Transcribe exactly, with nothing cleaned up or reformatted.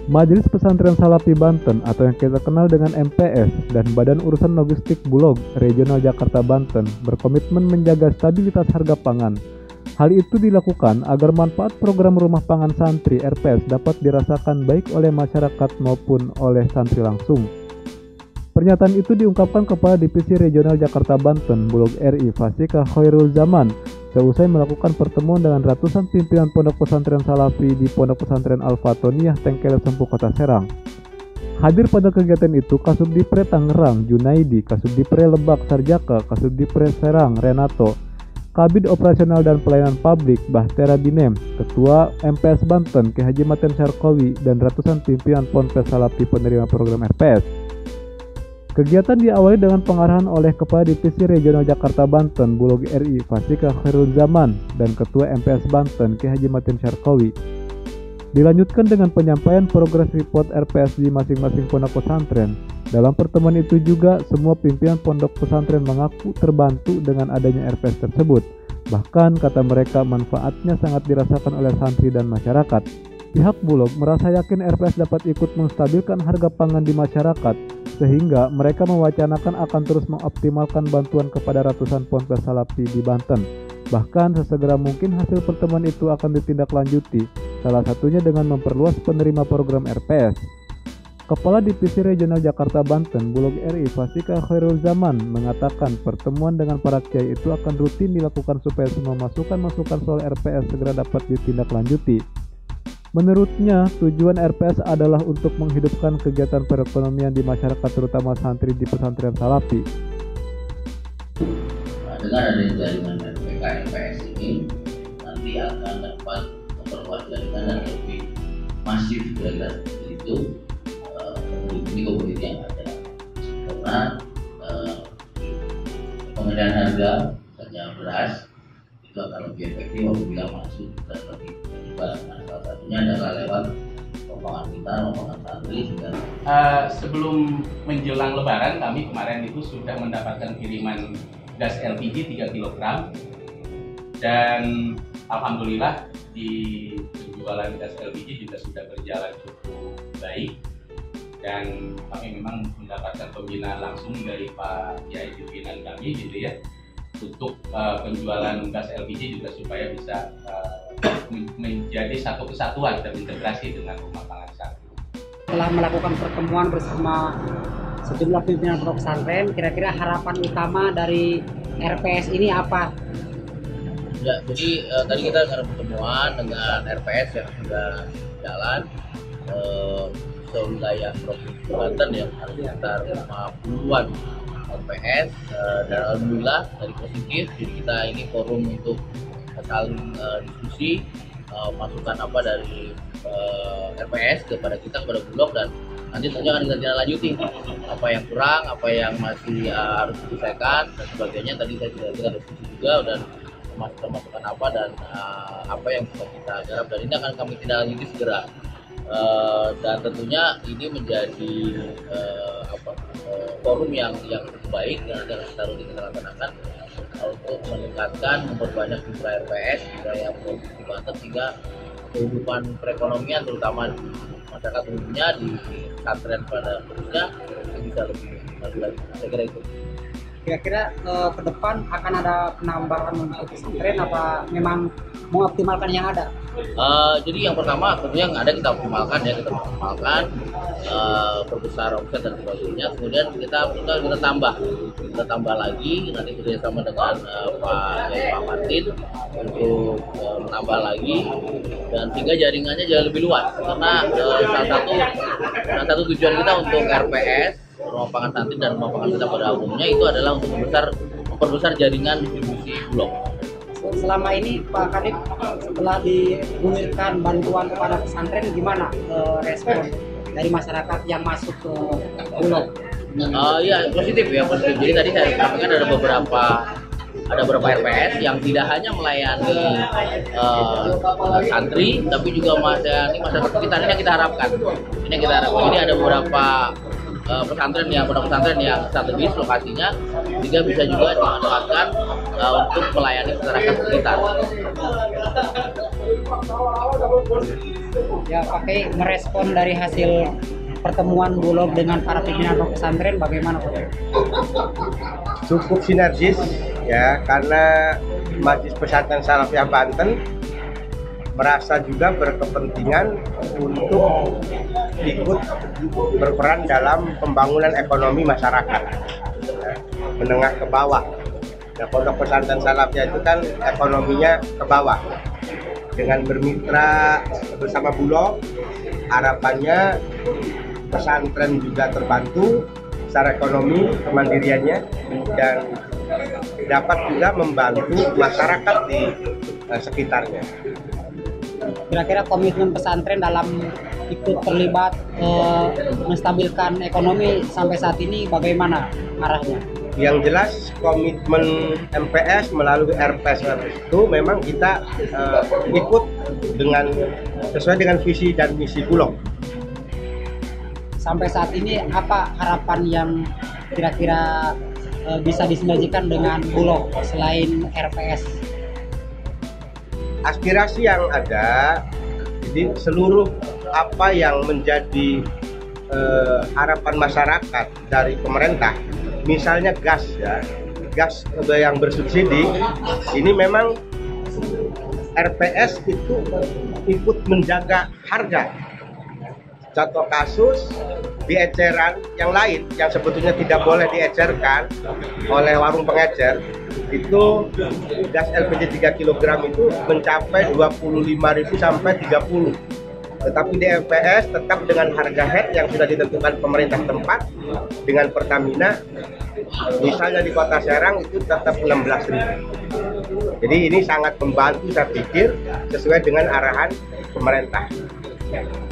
Majelis Pesantren Salafi Banten atau yang kita kenal dengan M P S dan Badan Urusan Logistik Bulog Regional Jakarta Banten berkomitmen menjaga stabilitas harga pangan. Hal itu dilakukan agar manfaat program rumah pangan santri R P S dapat dirasakan baik oleh masyarakat maupun oleh santri langsung. Pernyataan itu diungkapkan Kepala Divisi Regional Jakarta Banten Bulog R I Fasika Khairul Zaman seusai melakukan pertemuan dengan ratusan pimpinan pondok pesantren Salafi di Pondok Pesantren Al-Fatoniyah Tengkelep Sempu Kota Serang. Hadir pada kegiatan itu Kasubdipre Tangerang Junaidi, Kasubdipre Lebak Sarjaka, Kasubdipre Serang Renato, Kabid Operasional dan Pelayanan Publik Bahtera Binem, Ketua M P S Banten Ki Haji Maten Syarkawi, dan ratusan pimpinan Ponpes Salafi penerima program R P S. Kegiatan diawali dengan pengarahan oleh Kepala Divisi Regional Jakarta Banten Bulog R I Fasika Khairul Zaman dan Ketua M P S Banten Ki Haji Maten Syarkawi. Dilanjutkan dengan penyampaian progres report R P S di masing-masing pondok pesantren. Dalam pertemuan itu juga semua pimpinan pondok pesantren mengaku terbantu dengan adanya R P S tersebut. Bahkan kata mereka manfaatnya sangat dirasakan oleh santri dan masyarakat. Pihak Bulog merasa yakin R P S dapat ikut menstabilkan harga pangan di masyarakat, sehingga mereka mewacanakan akan terus mengoptimalkan bantuan kepada ratusan ponpes Salafi di Banten. Bahkan sesegera mungkin hasil pertemuan itu akan ditindaklanjuti, salah satunya dengan memperluas penerima program R P S. Kepala Divisi Regional Jakarta Banten Bulog R I Fasika Khairul Zaman mengatakan pertemuan dengan para kiai itu akan rutin dilakukan supaya semua masukan-masukan soal R P S segera dapat ditindaklanjuti. Menurutnya, tujuan R P S adalah untuk menghidupkan kegiatan perekonomian di masyarakat terutama santri di pesantren Salafi. Nah, dengan adanya jaringan R P K R P S ini nanti akan dapat memperluas jaringan dan lebih masif kira-kira seperti itu di komoditi yang ada, karena eh, pengendalian harga misalnya beras itu akan lebih efektif apabila masuk dan lebih terlibat. Nah, salah satunya adalah lewat rombongan kita, rombongan santri. Uh, sebelum menjelang Lebaran kami kemarin itu sudah mendapatkan kiriman gas L P G tiga kilogram dan alhamdulillah di penjualan gas L P G juga sudah berjalan cukup baik. Dan kami memang mendapatkan pembinaan langsung dari Pak Kiai pimpinan kami gitu ya untuk uh, penjualan gas L P G juga supaya bisa uh, menjadi satu kesatuan dan integrasi dengan rumah pangan santri. Setelah melakukan pertemuan bersama sejumlah pimpinan pondok pesantren, kira-kira harapan utama dari R P S ini apa? Ya, jadi uh, tadi kita ada pertemuan dengan R P S yang sudah jalan. Uh, wilayah Provinsi Banten yang ada sekitar lima puluhan R P S uh, dan alhamdulillah dari positif. Jadi kita ini forum untuk saling uh, diskusi uh, masukan apa dari uh, R P S kepada kita, kepada Bulog, dan nanti tentunya akan kita tindak lanjuti apa yang kurang, apa yang masih uh, harus diselesaikan dan sebagainya. Tadi saya sudah kita diskusi juga dan masukan-masukan apa dan uh, apa yang bisa kita garap, dan ini akan kami tindak lanjuti segera. Uh, dan tentunya ini menjadi uh, apa, uh, forum yang yang baik yang akan kita rutin kita laksanakan uh, untuk meningkatkan, memperbanyak jumlah R P S di wilayah Provinsi Banten sehingga kehidupan perekonomian terutama di masyarakat umumnya di pesantren pada khususnya bisa lebih maju lagi. Saya kira itu. Kira-kira uh, ke depan akan ada penambahan untuk pesantren apa memang mengoptimalkan yang ada? Uh, jadi yang pertama tentunya yang ada kita optimalkan ya, kita optimalkan uh, perbesar omset dan sebagainya. Kemudian kita kita kita tambah, kita tambah lagi nanti bekerjasama dengan uh, Pak ya, Pak Martin untuk uh, menambah lagi dan sehingga jaringannya jauh lebih luas. Karena uh, salah satu salah satu tujuan kita untuk R P S rumah pangan santri dan rumah pangan kita pada umumnya itu adalah untuk memperbesar memperbesar jaringan distribusi Bulog. Selama ini Pak Kadip setelah digulirkan bantuan kepada pesantren gimana uh, respon dari masyarakat yang masuk ke Bulog? Uh, ya positif ya positif. Jadi tadi saya sampaikan ada beberapa ada beberapa R P S yang tidak hanya melayani uh, santri tapi juga melayani masyarakat sekitar. Ini yang kita harapkan. Ini yang kita harapkan. Jadi ada beberapa uh, pesantren yang pondok pesantren yang strategis lokasinya juga bisa juga dimanfaatkan uh, untuk melayani masyarakat sekitar. Ya, pakai merespon dari hasil pertemuan Bulog dengan para pimpinan pesantren bagaimana Pak? Cukup sinergis ya, karena Majelis Pesantren Salafiyah Banten merasa juga berkepentingan untuk ikut berperan dalam pembangunan ekonomi masyarakat ya, menengah ke bawah. Nah, Pondok Pesantren Salafiyah itu kan ekonominya ke bawah. Dengan bermitra bersama Bulog, harapannya pesantren juga terbantu secara ekonomi kemandiriannya dan dapat juga membantu masyarakat di uh, sekitarnya. Kira-kira komitmen pesantren dalam ikut terlibat eh, menstabilkan ekonomi sampai saat ini bagaimana arahnya? Yang jelas komitmen M P S melalui R P S itu memang kita uh, ikut dengan sesuai dengan visi dan misi Bulog. Sampai saat ini apa harapan yang kira-kira uh, bisa disinergikan dengan Bulog selain R P S? Aspirasi yang ada, jadi seluruh apa yang menjadi uh, harapan masyarakat dari pemerintah, misalnya gas ya, gas yang bersubsidi, ini memang R P S itu ikut menjaga harga. Contoh kasus di eceran yang lain yang sebetulnya tidak boleh diecerkan oleh warung pengecer, itu gas L P G tiga kilogram itu mencapai dua puluh lima ribu sampai tiga puluh. Tetapi di M P S tetap dengan harga head yang sudah ditentukan pemerintah tempat dengan Pertamina, misalnya di Kota Serang itu tetap enam belas ribu. Jadi ini sangat membantu, saya pikir, sesuai dengan arahan pemerintah.